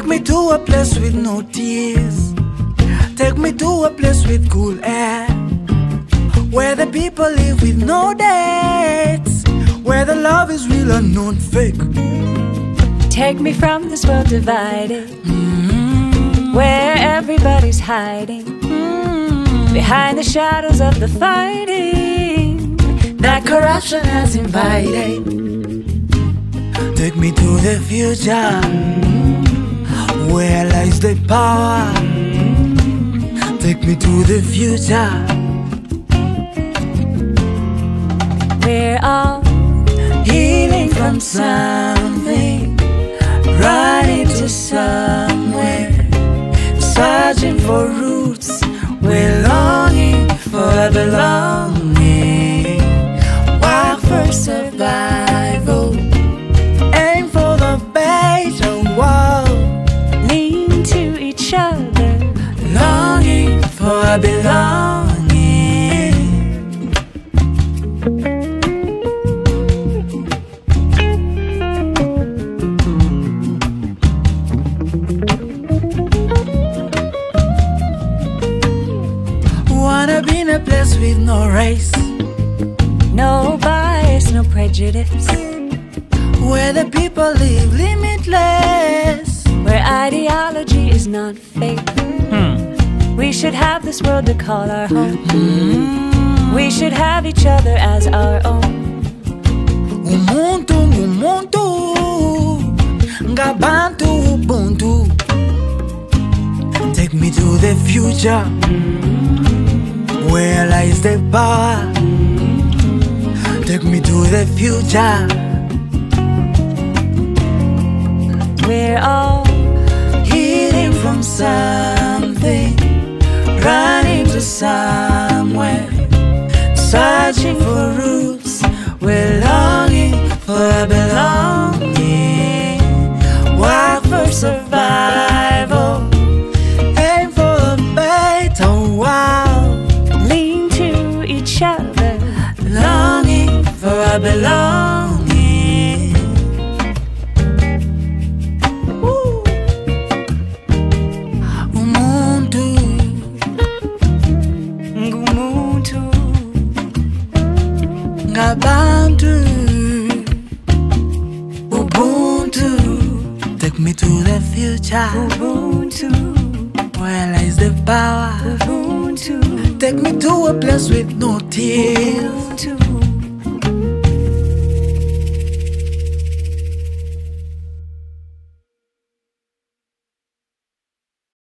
Take me to a place with no tears. Take me to a place with cool air, where the people live with no debts, where the love is real and not fake. Take me from this world divided, where everybody's hiding behind the shadows of the fighting that corruption has invited. Take me to the future, where lies the power. Take me to the future. We're all healing from something, running to somewhere, searching for roots. We're longing for a belonging, work for survival, aim for the better world, lean to each other, longing for a belonging. Wanna be in a place with no race, no bias, no prejudice, where the people live limitless, where ideology is not fake. We should have this world to call our home. We should have each other as our own. Ngumuntu, ngumuntu, ngumuntu, Ubuntu. Take me to the future, where lies the power. Take me to the future. We're all healing from something, running to somewhere, searching for roots. We're longing for a belonging, work for survival, aim for a better world, lean to each other, longing for a belonging. Umuntu, ngumuntu, ngabantu, Ubuntu. Take me to the future, Ubuntu, where lies the power. Ubuntu. Take me to a place with no tears.